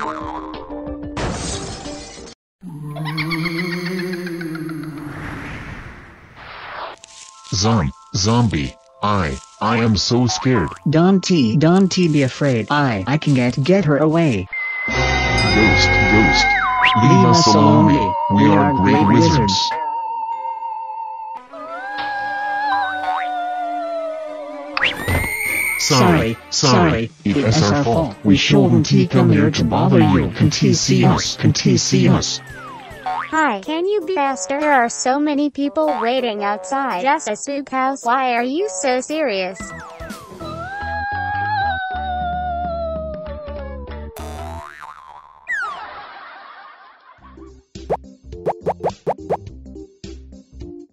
Zombie. I am so scared. Don't be afraid. I can get her away. Ghost. Leave us alone. We are great wizards. Sorry. It's our fault. We shouldn't come here to bother you. Can't you see us? Hi, can you be faster? There are so many people waiting outside just a spook house. Why are you so serious?